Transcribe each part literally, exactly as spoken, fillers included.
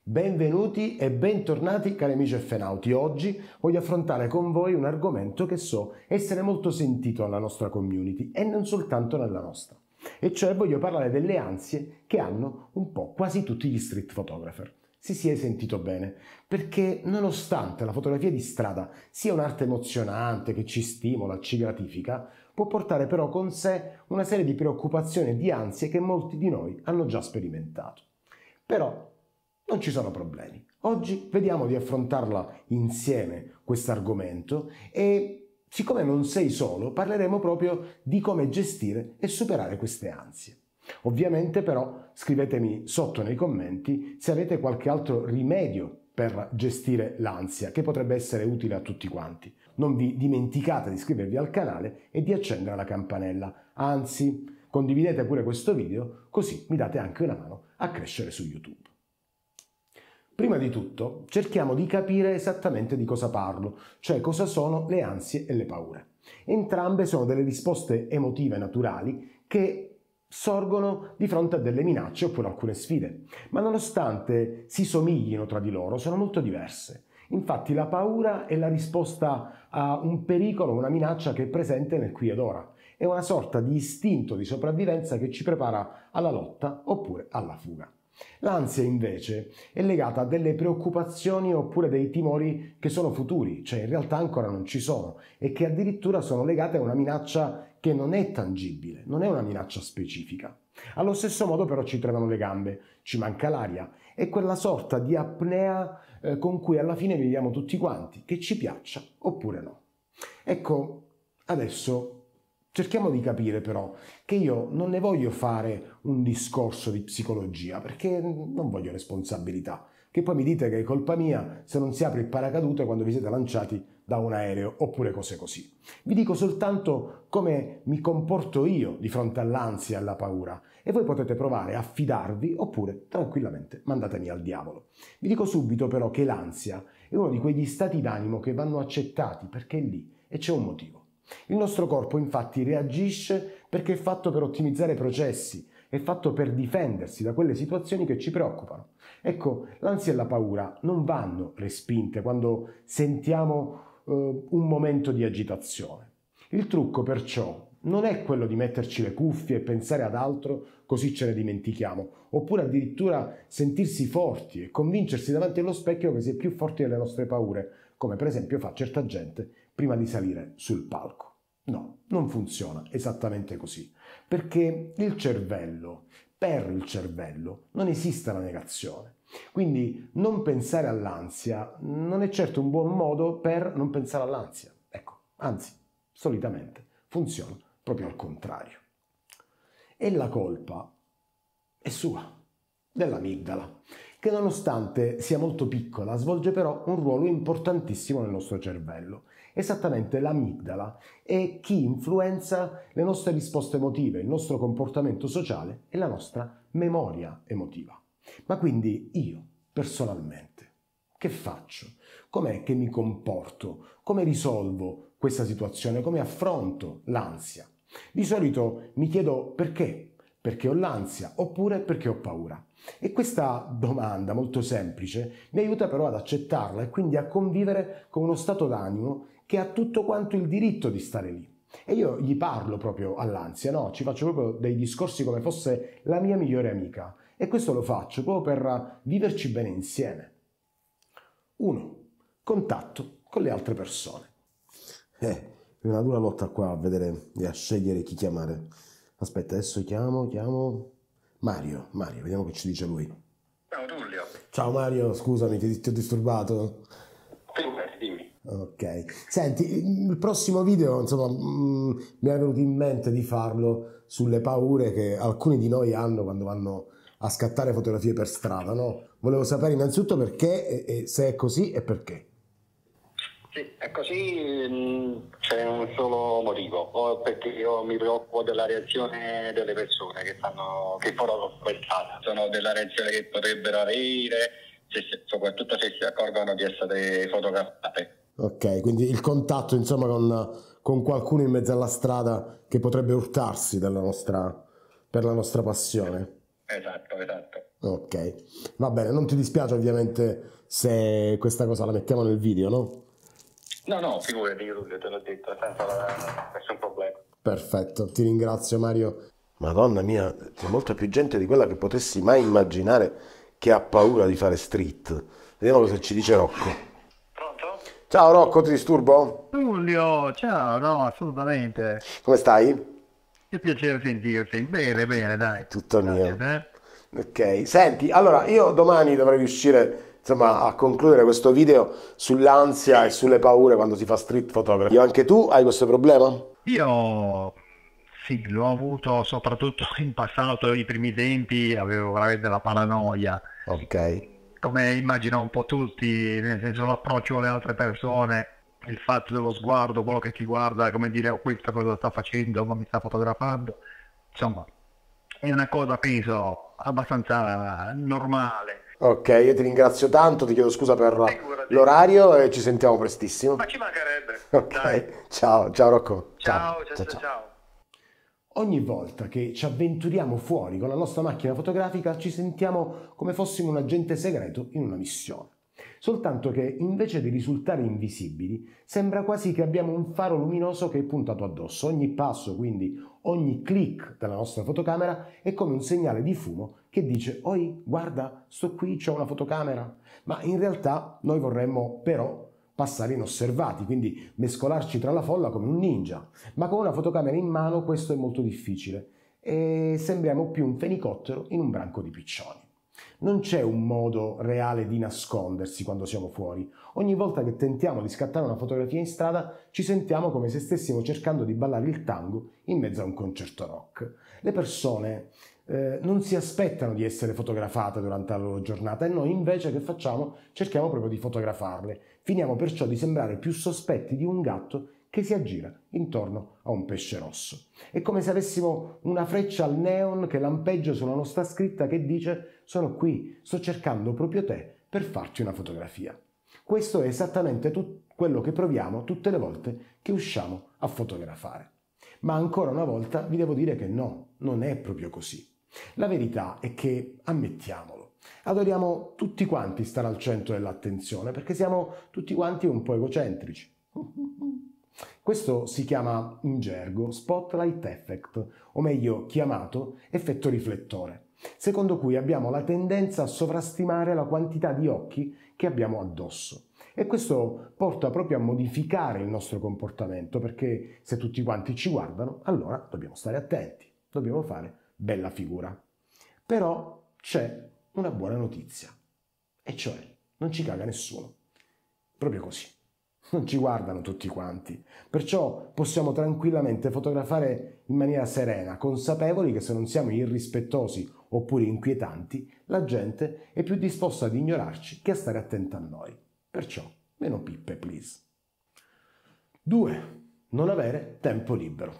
Benvenuti e bentornati cari amici effenauti. Oggi voglio affrontare con voi un argomento che so essere molto sentito nella nostra community e non soltanto nella nostra. E cioè voglio parlare delle ansie che hanno un po' quasi tutti gli street photographer. Sì, sì, hai sentito bene, perché nonostante la fotografia di strada sia un'arte emozionante che ci stimola, ci gratifica, può portare però con sé una serie di preoccupazioni e di ansie che molti di noi hanno già sperimentato. Però non ci sono problemi. Oggi vediamo di affrontarla insieme questo argomento e, siccome non sei solo, parleremo proprio di come gestire e superare queste ansie. Ovviamente però scrivetemi sotto nei commenti se avete qualche altro rimedio per gestire l'ansia che potrebbe essere utile a tutti quanti. Non vi dimenticate di iscrivervi al canale e di accendere la campanella, anzi condividete pure questo video così mi date anche una mano a crescere su YouTube. Prima di tutto cerchiamo di capire esattamente di cosa parlo, cioè cosa sono le ansie e le paure. Entrambe sono delle risposte emotive naturali che sorgono di fronte a delle minacce oppure alcune sfide, ma nonostante si somiglino tra di loro sono molto diverse. Infatti la paura è la risposta a un pericolo, una minaccia che è presente nel qui ed ora. È una sorta di istinto di sopravvivenza che ci prepara alla lotta oppure alla fuga. L'ansia invece è legata a delle preoccupazioni oppure dei timori che sono futuri, cioè in realtà ancora non ci sono e che addirittura sono legate a una minaccia che non è tangibile, non è una minaccia specifica. Allo stesso modo però ci tremano le gambe, ci manca l'aria, è quella sorta di apnea eh, con cui alla fine viviamo tutti quanti, che ci piaccia oppure no. Ecco, adesso cerchiamo di capire però che io non ne voglio fare un discorso di psicologia perché non voglio responsabilità, che poi mi dite che è colpa mia se non si apre il paracadute quando vi siete lanciati da un aereo oppure cose così. Vi dico soltanto come mi comporto io di fronte all'ansia e alla paura e voi potete provare a fidarvi oppure tranquillamente mandatemi al diavolo. Vi dico subito però che l'ansia è uno di quegli stati d'animo che vanno accettati perché è lì e c'è un motivo. Il nostro corpo infatti reagisce perché è fatto per ottimizzare i processi, è fatto per difendersi da quelle situazioni che ci preoccupano. Ecco, l'ansia e la paura non vanno respinte quando sentiamo eh, un momento di agitazione. Il trucco perciò non è quello di metterci le cuffie e pensare ad altro così ce ne dimentichiamo, oppure addirittura sentirsi forti e convincersi davanti allo specchio che si è più forti delle nostre paure, come per esempio fa certa gente prima di salire sul palco. No, non funziona esattamente così, perché il cervello, per il cervello, non esiste la negazione. Quindi non pensare all'ansia non è certo un buon modo per non pensare all'ansia. Ecco, anzi, solitamente funziona proprio al contrario. E la colpa è sua, dell'amigdala, che nonostante sia molto piccola svolge però un ruolo importantissimo nel nostro cervello. Esattamente l'amigdala è chi influenza le nostre risposte emotive, il nostro comportamento sociale e la nostra memoria emotiva. Ma quindi io, personalmente, che faccio? Com'è che mi comporto? Come risolvo questa situazione? Come affronto l'ansia? Di solito mi chiedo perché. Perché ho l'ansia oppure perché ho paura? E questa domanda molto semplice mi aiuta però ad accettarla e quindi a convivere con uno stato d'animo che ha tutto quanto il diritto di stare lì. E io gli parlo proprio all'ansia, no? Ci faccio proprio dei discorsi come fosse la mia migliore amica e questo lo faccio proprio per viverci bene insieme. uno. Contatto con le altre persone. Eh, è una dura lotta qua a vedere e a scegliere chi chiamare. Aspetta, adesso chiamo, chiamo... Mario, Mario, vediamo che ci dice lui. Ciao Tullio. Ciao Mario, scusami, ti, ti ho disturbato? Figurati, dimmi. Ok. Senti, il prossimo video, insomma, mh, mi è venuto in mente di farlo sulle paure che alcuni di noi hanno quando vanno a scattare fotografie per strada, no? Volevo sapere innanzitutto perché, e, e se è così e perché. Sì, è così, c'è un solo motivo, o perché io mi preoccupo della reazione delle persone che fanno, che fotografano per strada, sono della reazione che potrebbero avere, se, soprattutto se si accorgono di essere fotografate. Ok, quindi il contatto insomma con, con qualcuno in mezzo alla strada che potrebbe urtarsi della nostra, per la nostra passione. Esatto, esatto. Ok, va bene, non ti dispiace ovviamente se questa cosa la mettiamo nel video, no? No, no, figurati, Giulio, te l'ho detto, senza la- nessun problema. Perfetto, ti ringrazio Mario. Madonna mia, c'è molta più gente di quella che potessi mai immaginare che ha paura di fare street. Vediamo cosa ci dice Rocco. Pronto? Ciao Rocco, ti disturbo? Giulio, ciao, no, assolutamente. Come stai? Che piacere sentirti. Bene, bene, dai. Tutto Grazie mio. a te. Ok, senti, allora io domani dovrei riuscire, insomma, a concludere questo video sull'ansia e sulle paure quando si fa street photography. Anche tu hai questo problema? Io sì, l'ho avuto soprattutto in passato, i primi tempi, avevo veramente la paranoia, Ok. come immagino un po' tutti, nel senso l'approccio alle altre persone, il fatto dello sguardo, quello che ti guarda, come dire, oh, questa cosa sta facendo, ma mi sta fotografando. Insomma, è una cosa, penso, abbastanza normale. Ok, io ti ringrazio tanto, ti chiedo scusa per Figurati. l'orario e ci sentiamo prestissimo. Ma ci mancherebbe. Dai. Ok, ciao, ciao Rocco. Ciao, ciao, ciao, ciao. Ogni volta che ci avventuriamo fuori con la nostra macchina fotografica ci sentiamo come fossimo un agente segreto in una missione. Soltanto che invece di risultare invisibili sembra quasi che abbiamo un faro luminoso che è puntato addosso. Ogni passo, quindi ogni click della nostra fotocamera è come un segnale di fumo che dice «Oi, guarda, sto qui, c'ho una fotocamera». Ma in realtà noi vorremmo però passare inosservati, quindi mescolarci tra la folla come un ninja. Ma con una fotocamera in mano questo è molto difficile e sembriamo più un fenicottero in un branco di piccioni. Non c'è un modo reale di nascondersi quando siamo fuori. Ogni volta che tentiamo di scattare una fotografia in strada ci sentiamo come se stessimo cercando di ballare il tango in mezzo a un concerto rock. Le persone eh, non si aspettano di essere fotografate durante la loro giornata e noi invece che facciamo? Cerchiamo proprio di fotografarle. Finiamo perciò di sembrare più sospetti di un gatto che si aggira intorno a un pesce rosso. È come se avessimo una freccia al neon che lampeggia sulla nostra scritta che dice «Sono qui, sto cercando proprio te per farti una fotografia». Questo è esattamente tut- quello che proviamo tutte le volte che usciamo a fotografare. Ma ancora una volta vi devo dire che no, non è proprio così. La verità è che, ammettiamolo, adoriamo tutti quanti stare al centro dell'attenzione perché siamo tutti quanti un po' egocentrici. Questo si chiama in gergo spotlight effect, o meglio chiamato effetto riflettore, secondo cui abbiamo la tendenza a sovrastimare la quantità di occhi che abbiamo addosso. E questo porta proprio a modificare il nostro comportamento, perché se tutti quanti ci guardano, allora dobbiamo stare attenti, dobbiamo fare bella figura. Però c'è una buona notizia, e cioè non ci caga nessuno. Proprio così. Non ci guardano tutti quanti, perciò possiamo tranquillamente fotografare in maniera serena, consapevoli che se non siamo irrispettosi oppure inquietanti, la gente è più disposta ad ignorarci che a stare attenta a noi. Perciò, meno pippe, please. due. Non avere tempo libero.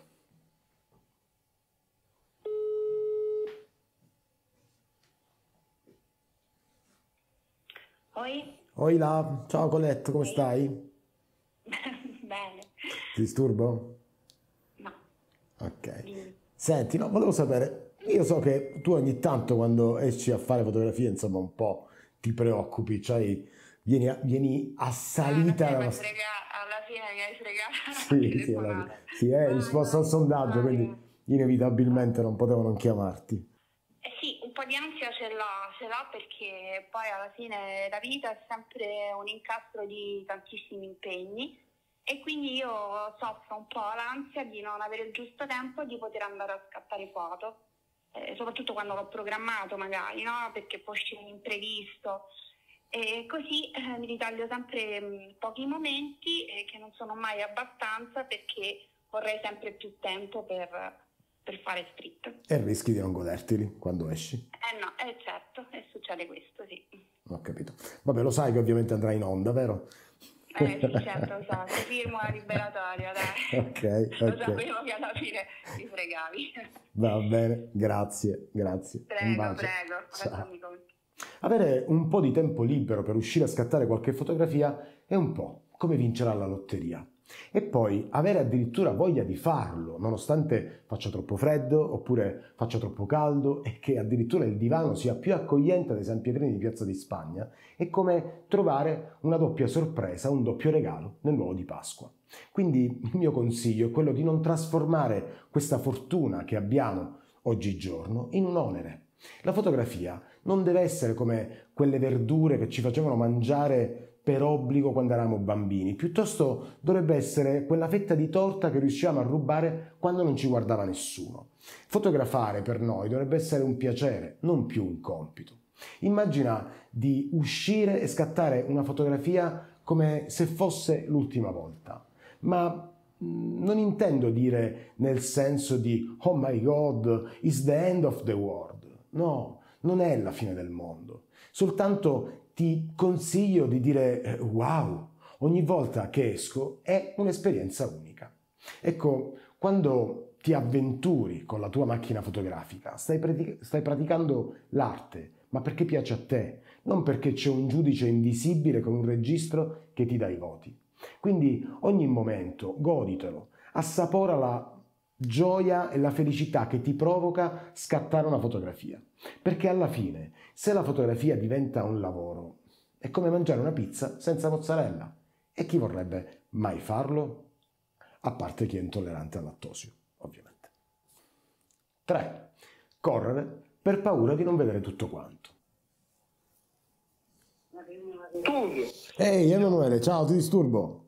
Oi? Oi là, ciao Colette, come stai? Bene. Ti disturbo? No. Ok. Dimmi. Senti, no, volevo sapere, io so che tu ogni tanto quando esci a fare fotografie, insomma, un po' ti preoccupi, cioè vieni, a- vieni assalita Ah, da alla una... fine, frega- alla fine mi hai fregato la Sì, sì, alla- telefonata. sì, è Vai, risposta al vai, sondaggio, vai. quindi inevitabilmente non potevo non chiamarti. Eh sì, un po' di ansia ce l'ha, ce l'ha perché poi alla fine la vita è sempre un incastro di tantissimi impegni e quindi io soffro un po' l'ansia di non avere il giusto tempo di poter andare a scattare foto, eh, soprattutto quando l'ho programmato magari, no? Perché può uscire un imprevisto. E così eh, mi ritaglio sempre mh, pochi momenti eh, che non sono mai abbastanza perché vorrei sempre più tempo per, per fare street. E rischi di non goderteli quando esci. Eh no, eh certo, e succede questo, sì. Ho capito. Vabbè, lo sai che ovviamente andrai in onda, vero? Eh sì, certo, lo so, ti firmo la liberatoria, dai. Ok, Lo ok. sapevo che alla fine ti fregavi. Va bene, grazie, grazie. Un Prego, bacio. prego, Ciao. lasciami conto. Avere un po' di tempo libero per uscire a scattare qualche fotografia è un po' come vincere alla lotteria. E poi avere addirittura voglia di farlo, nonostante faccia troppo freddo oppure faccia troppo caldo e che addirittura il divano sia più accogliente dei San Pietrini di Piazza di Spagna, è come trovare una doppia sorpresa, un doppio regalo nell'uovo di Pasqua. Quindi il mio consiglio è quello di non trasformare questa fortuna che abbiamo oggigiorno in un onere. La fotografia non deve essere come quelle verdure che ci facevano mangiare per obbligo quando eravamo bambini, piuttosto dovrebbe essere quella fetta di torta che riuscivamo a rubare quando non ci guardava nessuno. Fotografare per noi dovrebbe essere un piacere, non più un compito. Immagina di uscire e scattare una fotografia come se fosse l'ultima volta, ma non intendo dire nel senso di "oh my god, it's the end of the world". No, non è la fine del mondo. Soltanto ti consiglio di dire wow, ogni volta che esco è un'esperienza unica. Ecco, quando ti avventuri con la tua macchina fotografica, stai, pratic- stai praticando l'arte, ma perché piace a te, non perché c'è un giudice invisibile con un registro che ti dà i voti. Quindi ogni momento goditelo, assapora la gioia e la felicità che ti provoca scattare una fotografia. Perché alla fine, se la fotografia diventa un lavoro, è come mangiare una pizza senza mozzarella. E chi vorrebbe mai farlo? A parte chi è intollerante al lattosio, ovviamente. tre. Correre per paura di non vedere tutto quanto. Tullio. Ehi Emanuele, ciao, ti disturbo?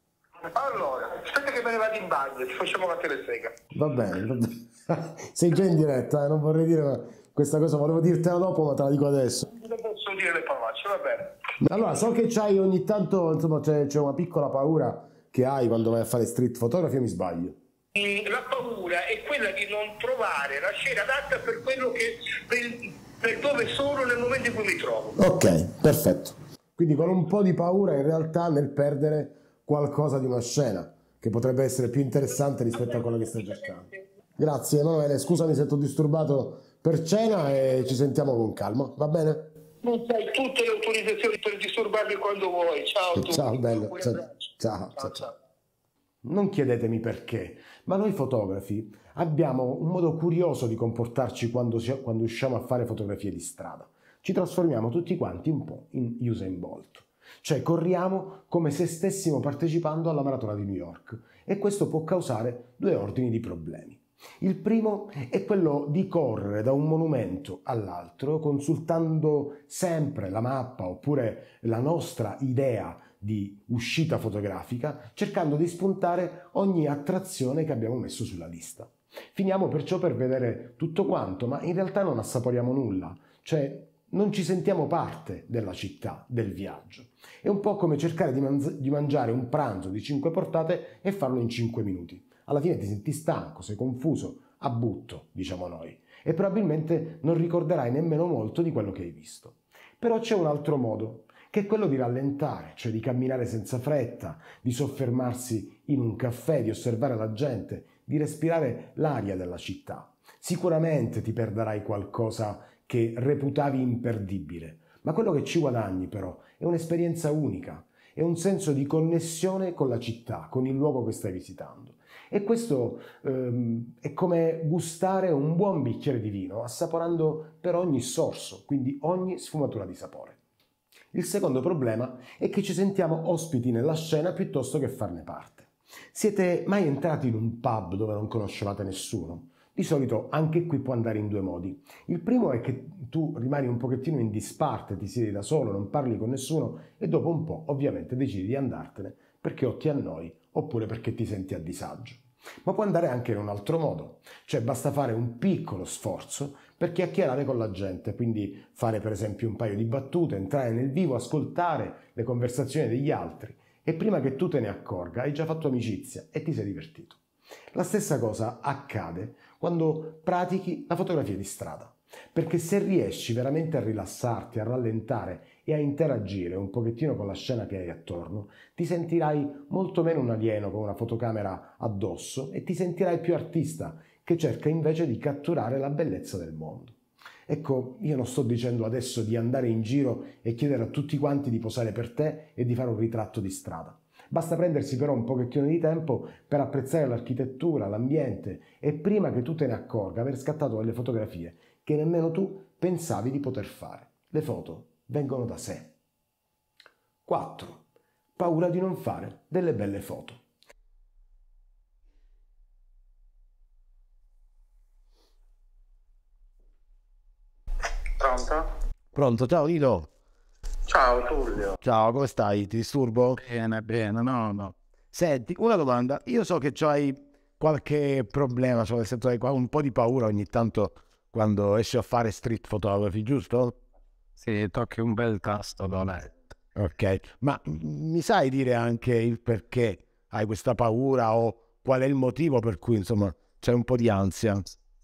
Allora, aspetta che me ne vado in bagno, ci facciamo la telesega. Va bene, va bene. Sei già in diretta, eh? Non vorrei dire questa cosa, volevo dirtela dopo, ma te la dico adesso. Non posso dire le parolacce, va bene. Allora, so che c'hai ogni tanto, insomma, c'è, c'è una piccola paura che hai quando vai a fare street photography, o mi sbaglio? La paura è quella di non trovare la scena adatta per quello che per, per dove sono nel momento in cui mi trovo. Ok, perfetto. Quindi con un po' di paura in realtà nel perdere qualcosa di una scena che potrebbe essere più interessante rispetto a quello che stai cercando. Grazie Emanuele, scusami se ti ho disturbato per cena e ci sentiamo con calma, va bene? Non sai tutte le autorizzazioni per disturbarmi quando vuoi. Ciao, tu. Ciao bello, ciao, ciao, Ciao, ciao, ciao. ciao. Non chiedetemi perché, ma noi fotografi abbiamo un modo curioso di comportarci quando, quando usciamo a fare fotografie di strada. Ci trasformiamo tutti quanti un po' in Usain Bolt. Cioè corriamo come se stessimo partecipando alla maratona di New York e questo può causare due ordini di problemi. Il primo è quello di correre da un monumento all'altro consultando sempre la mappa oppure la nostra idea di uscita fotografica, cercando di spuntare ogni attrazione che abbiamo messo sulla lista. Finiamo perciò per vedere tutto quanto, ma in realtà non assaporiamo nulla, cioè non ci sentiamo parte della città, del viaggio. È un po' come cercare di, manz- di mangiare un pranzo di cinque portate e farlo in cinque minuti. Alla fine ti senti stanco, sei confuso, a butto, diciamo noi, e probabilmente non ricorderai nemmeno molto di quello che hai visto. Però c'è un altro modo, che è quello di rallentare, cioè di camminare senza fretta, di soffermarsi in un caffè, di osservare la gente, di respirare l'aria della città. Sicuramente ti perderai qualcosa che reputavi imperdibile, ma quello che ci guadagni però è un'esperienza unica, è un senso di connessione con la città, con il luogo che stai visitando. E questo ehm, è come gustare un buon bicchiere di vino, assaporando per ogni sorso, quindi ogni sfumatura di sapore. Il secondo problema è che ci sentiamo ospiti nella scena piuttosto che farne parte. Siete mai entrati in un pub dove non conoscevate nessuno? Di solito anche qui può andare in due modi. Il primo è che tu rimani un pochettino in disparte, ti siedi da solo, non parli con nessuno e dopo un po' ovviamente decidi di andartene perché o ti annoi oppure perché ti senti a disagio. Ma può andare anche in un altro modo, cioè basta fare un piccolo sforzo per chiacchierare con la gente, quindi fare per esempio un paio di battute, entrare nel vivo, ascoltare le conversazioni degli altri e prima che tu te ne accorga hai già fatto amicizia e ti sei divertito. La stessa cosa accade quando pratichi la fotografia di strada, perché se riesci veramente a rilassarti, a rallentare e a interagire un pochettino con la scena che hai attorno, ti sentirai molto meno un alieno con una fotocamera addosso e ti sentirai più artista che cerca invece di catturare la bellezza del mondo. Ecco, io non sto dicendo adesso di andare in giro e chiedere a tutti quanti di posare per te e di fare un ritratto di strada, Basta prendersi però un pochettino di tempo per apprezzare l'architettura, l'ambiente e prima che tu te ne accorga aver scattato delle fotografie che nemmeno tu pensavi di poter fare. Le foto vengono da sé. quattro. Paura di non fare delle belle foto. Pronto? Pronto, ciao Nino. Ciao Tullio. Ciao, come stai? Ti disturbo? Bene, bene, no, no. Senti, una domanda. Io so che c'hai qualche problema, cioè nel senso hai un po' di paura ogni tanto quando esci a fare street photography, giusto? Sì, tocchi un bel tasto, non è. Ok, ma mi sai dire anche il perché hai questa paura o qual è il motivo per cui, insomma, c'è un po' di ansia?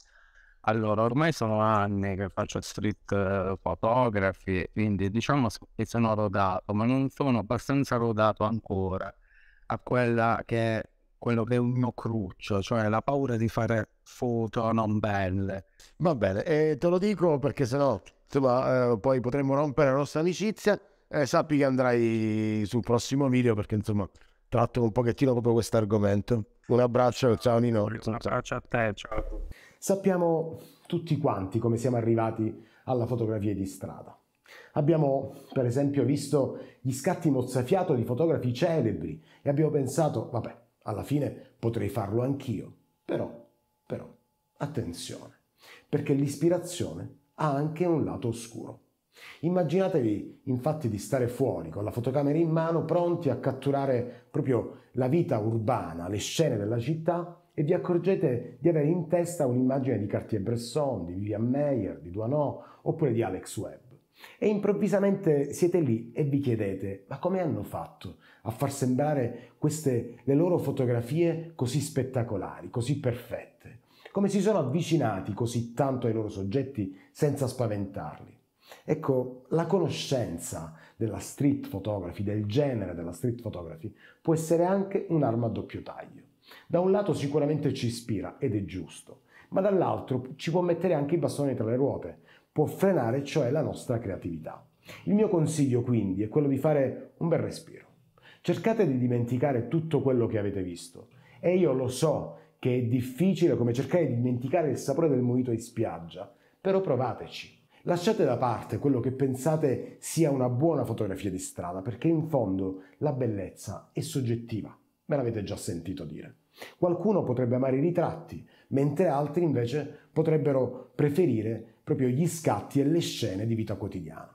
Allora, ormai sono anni che faccio street eh, photography, quindi diciamo che sono rodato, ma non sono abbastanza rodato ancora a quella che è quello che è un mio cruccio, cioè la paura di fare foto non belle. Va bene, e te lo dico perché sennò insomma, eh, poi potremmo rompere la nostra amicizia. Eh, sappi che andrai sul prossimo video perché insomma tratto un pochettino proprio questo argomento. Un abbraccio, ciao Nino. Un abbraccio a te, ciao. Sappiamo tutti quanti come siamo arrivati alla fotografia di strada. Abbiamo per esempio visto gli scatti mozzafiato di fotografi celebri e abbiamo pensato, vabbè, alla fine potrei farlo anch'io. Però, però, attenzione, perché l'ispirazione ha anche un lato oscuro. Immaginatevi infatti di stare fuori con la fotocamera in mano pronti a catturare proprio la vita urbana, le scene della città e vi accorgete di avere in testa un'immagine di Cartier-Bresson, di Vivian Maier, di Doisneau oppure di Alex Webb. E improvvisamente siete lì e vi chiedete ma come hanno fatto a far sembrare queste le loro fotografie così spettacolari, così perfette? Come si sono avvicinati così tanto ai loro soggetti senza spaventarli? Ecco, la conoscenza della street photography, del genere della street photography, può essere anche un'arma a doppio taglio. Da un lato sicuramente ci ispira ed è giusto, ma dall'altro ci può mettere anche i bastoni tra le ruote, può frenare cioè la nostra creatività. Il mio consiglio quindi è quello di fare un bel respiro. Cercate di dimenticare tutto quello che avete visto e io lo so che è difficile come cercare di dimenticare il sapore del mojito in spiaggia, però provateci. Lasciate da parte quello che pensate sia una buona fotografia di strada, perché in fondo la bellezza è soggettiva, me l'avete già sentito dire. Qualcuno potrebbe amare i ritratti, mentre altri invece potrebbero preferire proprio gli scatti e le scene di vita quotidiana.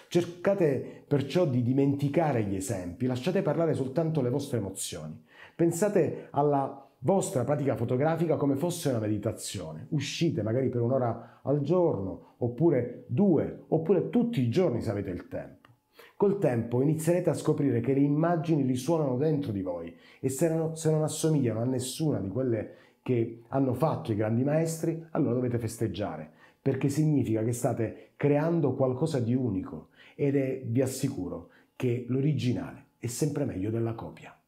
Cercate perciò di dimenticare gli esempi, lasciate parlare soltanto le vostre emozioni. Pensate alla vostra pratica fotografica come fosse una meditazione. Uscite magari per un'ora al giorno, oppure due, oppure tutti i giorni se avete il tempo. Col tempo inizierete a scoprire che le immagini risuonano dentro di voi e se non, se non assomigliano a nessuna di quelle che hanno fatto i grandi maestri, allora dovete festeggiare, perché significa che state creando qualcosa di unico ed è, vi assicuro, che l'originale è sempre meglio della copia.